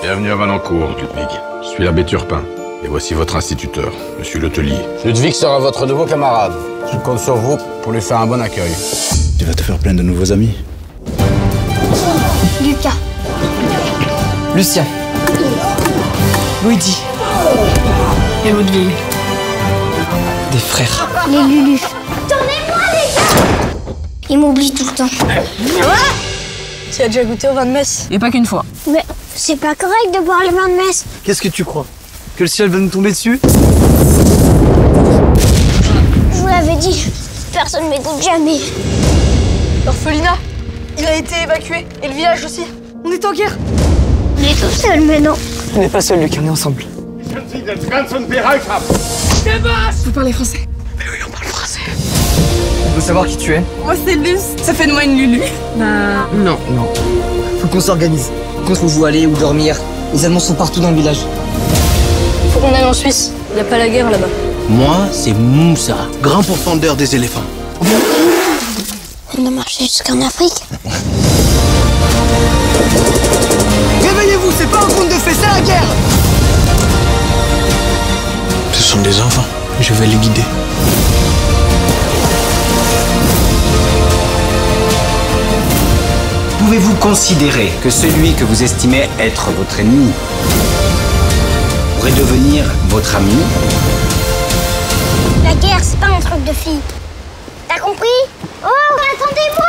Bienvenue à Valencourt, Ludwig. Je suis l'abbé Turpin. Et voici votre instituteur, Monsieur Letellier. Ludwig sera votre nouveau camarade. Je compte sur vous pour lui faire un bon accueil. Tu vas te faire plein de nouveaux amis. Lucas. Lucien. Luigi. Et Ludwig. Des frères. Les Lulu. Tournez-moi, les gars! Il m'oublie tout le temps. Tu as déjà goûté au vin de messe? Et pas qu'une fois. Mais c'est pas correct de boire le vin de messe. Qu'est-ce que tu crois? Que le ciel va nous tomber dessus? Je vous l'avais dit, personne m'écoute jamais. L'orphelinat, il a été évacué. Et le village aussi. On est en guerre. On est tout seul maintenant. On n'est pas seuls, Lucas, on est ensemble. Vous parlez français? Mais oui, on parle français. On veut savoir qui tu es. Moi, c'est Luce. Ça fait de moi une Lulu. Non. Faut qu'on s'organise. Qu'on trouve où aller, où dormir. Les Allemands sont partout dans le village. Faut qu'on aille en Suisse. Y a pas la guerre là-bas. Moi, c'est Moussa, grand pourfendeur des éléphants. On a marché jusqu'en Afrique. Réveillez-vous, c'est pas un conte de fées, c'est la guerre! Ce sont des enfants. Je vais les guider. Pouvez-vous considérer que celui que vous estimez être votre ennemi pourrait devenir votre ami? La guerre, c'est pas un truc de fille. T'as compris? Oh, attendez-moi!